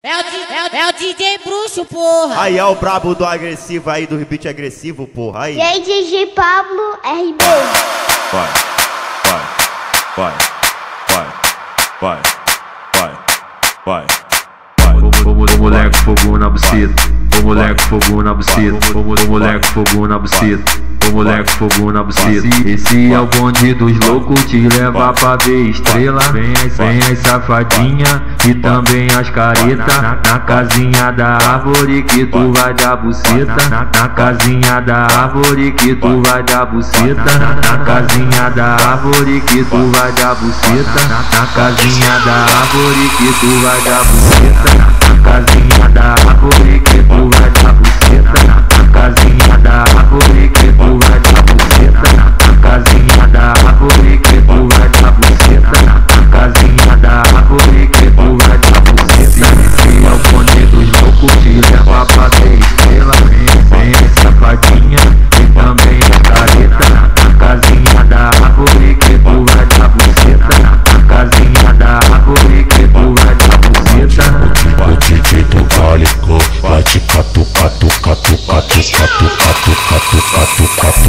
É o DJ Bruxo, porra. Aí é o brabo do agressivo aí, do beat agressivo, porra. Aí. E aí, DJ Pablo RB. Vai, vai, vai, vai, vai, vai, vai. Ô moleque, fogo na buceta. Ô moleque, fogo na buceta. Ô moleque, fogo na buceta. Ô moleque, fogo na buceta. Esse é o bonde dos loucos, te leva pra ver estrela. Vem as safadinha e também as careta. Na casinha da árvore que tu vai dar buceta. Na casinha da árvore que tu vai dar buceta. Na casinha da árvore que tu vai dar buceta. Na casinha da árvore que tu vai dar buceta. Na casinha da árvore que tu vai dar buceta. Na casinha da árvore que tu vai dar buceta. Na casinha da árvore que tu vai dar buceta. Na casinha da árvore que tu vai dar buceta. Esse é o bonde dos loucos, te leva pra ter estrela. Vem safadinha e também as careta. Na casinha da árvore que tu vai dar buceta. Na casinha da árvore que tu vai dar buceta. O DJ do Gálico bate catu, catu, catu, catu, catu, catu, catu, catu, catu,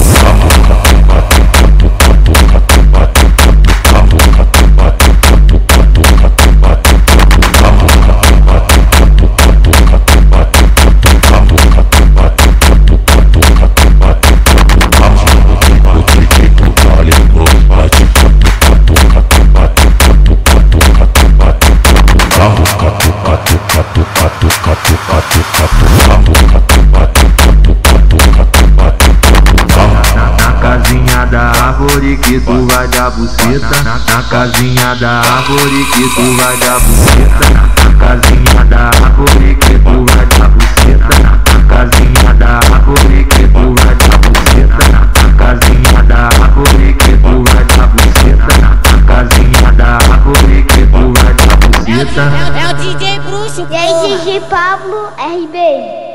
da árvore que tu vai dar buceta. Na casinha da árvore que tu vai dar buceta. Na casinha da árvore que tu vai dar buceta. Na casinha da árvore que tu vai dar buceta. Na casinha da árvore que tu vai dar buceta. Na casinha da árvore que tu vai dar buceta. É o DJ Bruxo, porra. E aí, DJ Pablo RB.